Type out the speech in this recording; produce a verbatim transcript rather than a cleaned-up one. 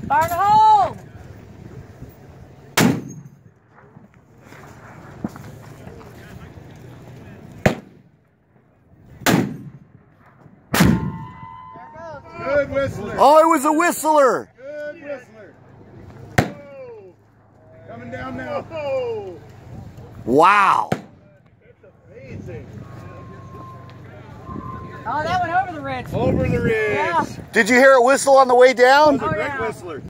Fire the hole! Good whistler. Oh, it was a whistler. Good whistler. Whoa. Coming down now. Whoa. Wow. That's amazing. Oh, that went over the ridge. Over the ridge. Yeah. Did you hear it whistle on the way down? That was a Oh, great yeah. whistler.